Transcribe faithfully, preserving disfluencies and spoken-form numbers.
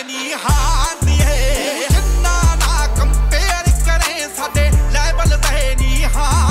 नी हाँ दिए जिन्ना ना कंपेयर करे साडे लेवल ते नी हाँ